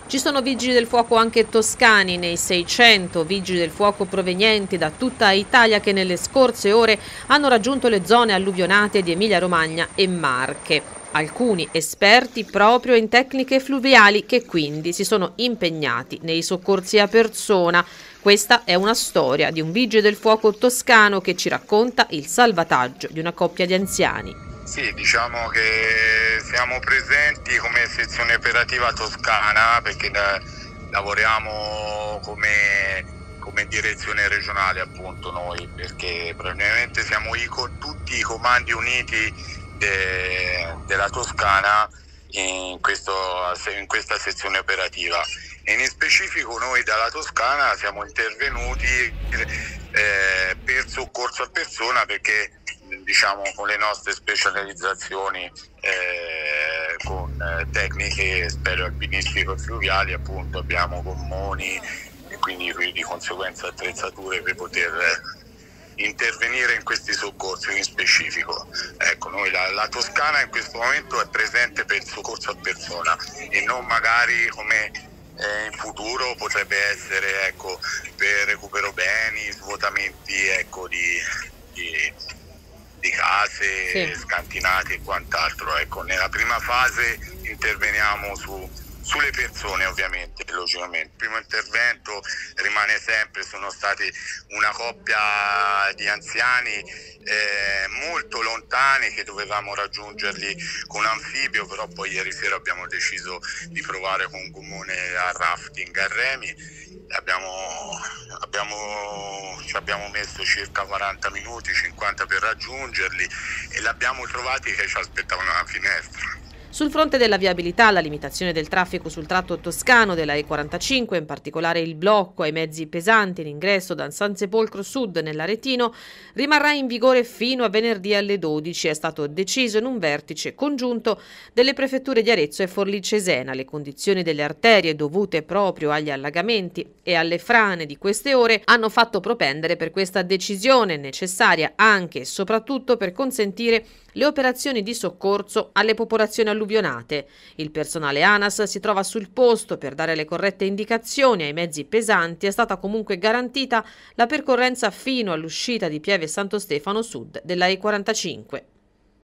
Ci sono vigili del fuoco anche toscani nei 600 vigili del fuoco provenienti da tutta Italia che nelle scorse ore hanno raggiunto le zone alluvionate di Emilia-Romagna e Marche. Alcuni esperti proprio in tecniche fluviali che quindi si sono impegnati nei soccorsi a persona. Questa è una storia di un vigile del fuoco toscano che ci racconta il salvataggio di una coppia di anziani. Sì, diciamo che siamo presenti come sezione operativa toscana perché lavoriamo come direzione regionale appunto noi, perché probabilmente siamo tutti i comandi uniti della Toscana in questa sezione operativa. E in specifico noi dalla Toscana siamo intervenuti per soccorso a persona perché diciamo con le nostre specializzazioni con tecniche spero alpinistiche e fluviali appunto abbiamo gommoni e quindi di conseguenza attrezzature per poter intervenire in questi soccorsi in specifico. Ecco, noi la Toscana in questo momento è presente per il soccorso a persona e non magari come in futuro potrebbe essere ecco, per recupero beni, svuotamenti ecco, di case Sì. scantinate e quant'altro. Ecco, nella prima fase interveniamo sulle persone ovviamente, logicamente. Il primo intervento rimane sempre, sono stati una coppia di anziani molto lontani che dovevamo raggiungerli con anfibio, però poi ieri sera abbiamo deciso di provare con un gommone a rafting a remi. Ci abbiamo messo circa 40 minuti, 50 per raggiungerli e li abbiamo trovati che ci aspettavano alla finestra. Sul fronte della viabilità, la limitazione del traffico sul tratto toscano della E45, in particolare il blocco ai mezzi pesanti in ingresso da San Sepolcro Sud nell'Aretino, rimarrà in vigore fino a venerdì alle 12. È stato deciso in un vertice congiunto delle prefetture di Arezzo e Forlì Cesena. Le condizioni delle arterie dovute proprio agli allagamenti e alle frane di queste ore hanno fatto propendere per questa decisione necessaria anche e soprattutto per consentire le operazioni di soccorso alle popolazioni alluvionate. Il personale ANAS si trova sul posto per dare le corrette indicazioni ai mezzi pesanti. È stata comunque garantita la percorrenza fino all'uscita di Pieve Santo Stefano Sud della E45.